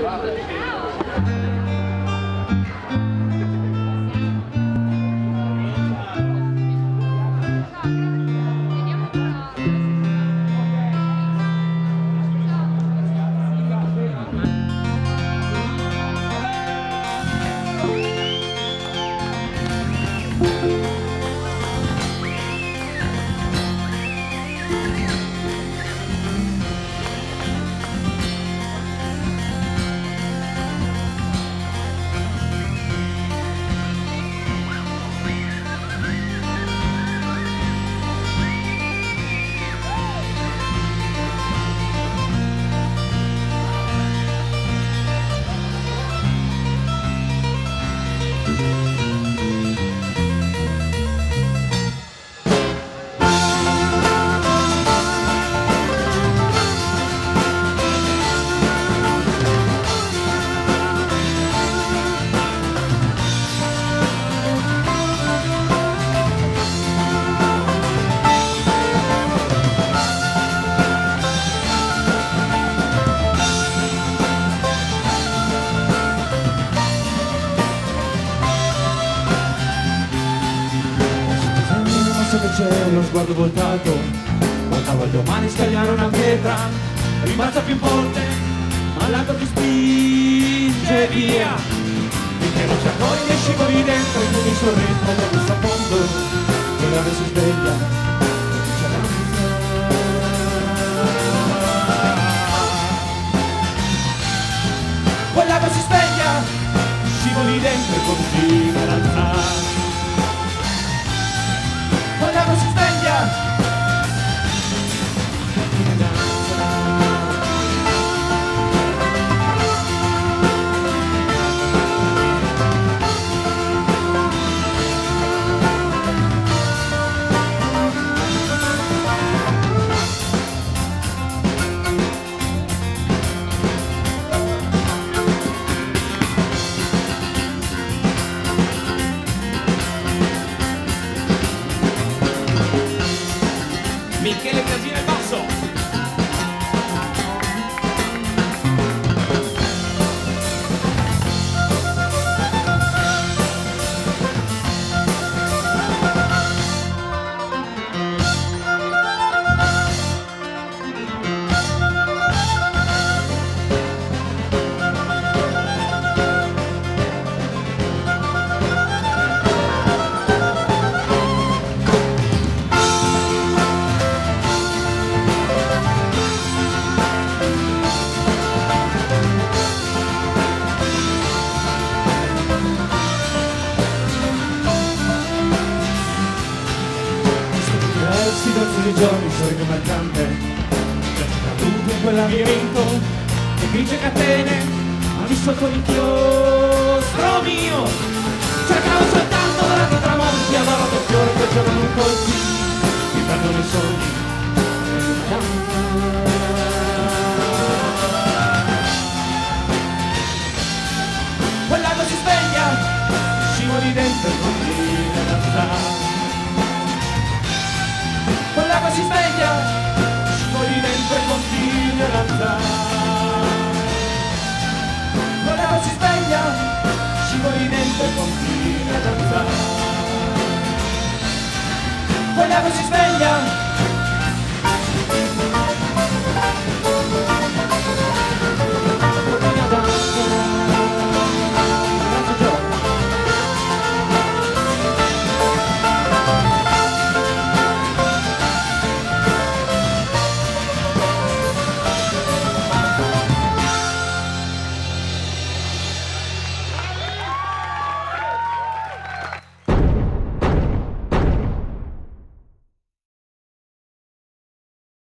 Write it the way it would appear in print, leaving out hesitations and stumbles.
C'è uno sguardo voltato, guardavo al domani scagliare una pietra, rimbalza più forte, ma l'altro ti spinge via. Finché non ci accogli e scivoli dentro, e tu mi sorrento da questo mondo, quella che si sveglia, e dice la vita. Quella che si sveglia, scivoli dentro e continua ad alzare. Quella che si sveglia Michele Casino e basso. Diversi giorni sono come al camper, caduto in quel labirinto di grigie catene, ha vissuto l'inchiostro mio. Cercavo soltanto dorati tramonti, adorato fiore che giocano un colpi, mi perdono i sogni e mi chiamano. Quell'altro si sveglia, scivoli dentro e continua ad andare. Quell'acqua si sveglia, scivoli dentro e continua ad andare. Quell'acqua si sveglia, scivoli dentro e continua ad andare. Quell'acqua si sveglia.